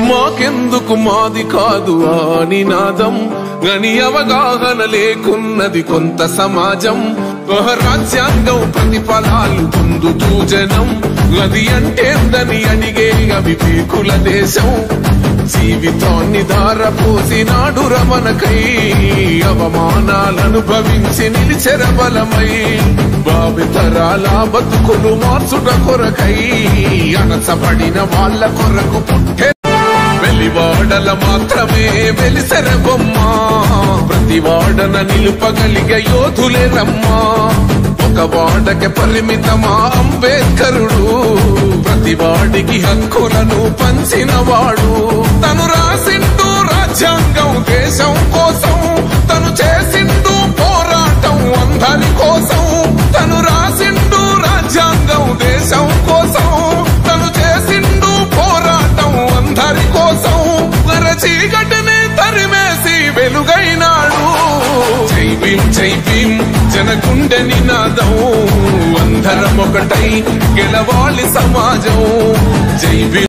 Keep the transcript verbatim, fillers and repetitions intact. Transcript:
మాకెందుకు మాది కాదు ఆ నినాదం గని అవగాహన లేకున్నది కొంత సమాజం రాజ్యాంగం ప్రతిఫలాలు పొందుతూ జనం అది అంటేందని అడిగే అవివేకుల దేశం జీవితాన్ని ధారపోసినాడు రమణకై అవమానాలనుభవించి నిలిచెర బలమై భావితరాల బతుకులు మార్చుట కొరకై అణచబడిన వాళ్ళ కొరకు పుట్టే వెలివాడల మాత్రమే వెలిసెర బొమ్మ ప్రతి వాడన నిలుపగలిగే యోధులే రమ్మా ఒక వాడకి పరిమితమా అంబేద్కరుడు ప్రతి వాడికి హక్కులను పంచిన వాడు తను రాసిండు రాజ్యాంగం దేశం కోసం తను చేసిండు పోరాటం అందరి కోసం తను రాసిండు రాజ్యాంగం దేశం కోసం తను చేసిండు పోరాటం అందరి కోసం చీకటిని తరిమేసి వెలుగైనాడు జై భీమ్ జై భీమ్ జనగుండె నినాదం అందరం ఒకటై గెలవాలి సమాజం జై భీమ్